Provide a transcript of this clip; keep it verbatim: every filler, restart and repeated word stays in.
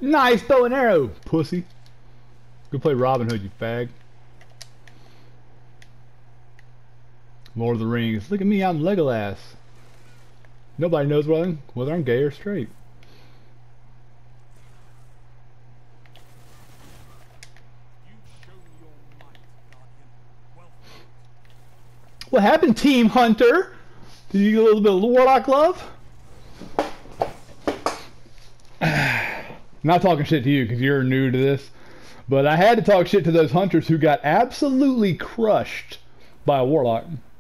Nice bow and arrow, pussy. Go play Robin Hood, you fag. Lord of the Rings. Look at me, I'm Legolas. Nobody knows whether I'm, whether I'm gay or straight. What happened, Team Hunter? Did you get a little bit of Warlock love? Not talking shit to you because you're new to this, but I had to talk shit to those hunters who got absolutely crushed by a Warlock.